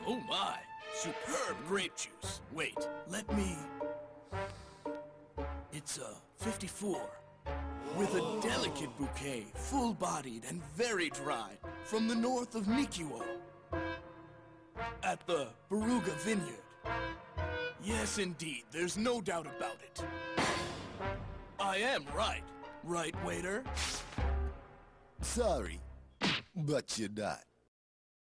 Oh my, superb grape juice. Wait, let me... It's a 54. With a delicate bouquet, full-bodied and very dry, from the north of Nikiwo. At the Baruga Vineyard. Yes, indeed, there's no doubt about it. I am right. Right, waiter? Sorry, but you're not.